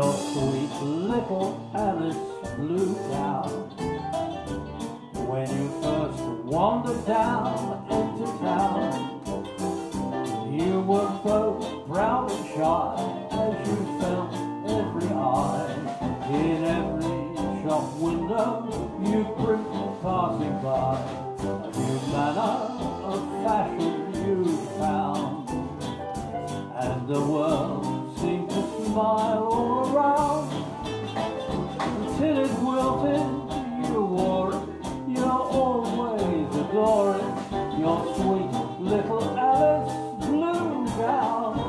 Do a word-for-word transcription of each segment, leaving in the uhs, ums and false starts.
your sweet little Alice blue gown. When you first wandered down into town, you were both proud and shy, as you felt every eye. In every shop window you print passing by, a new manner of fashion you found, and the world seemed to smile all around, until it wilted, you wore it, you'll always adore it, your sweet little Alice blue gown.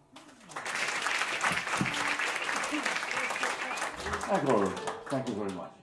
Thank you very much.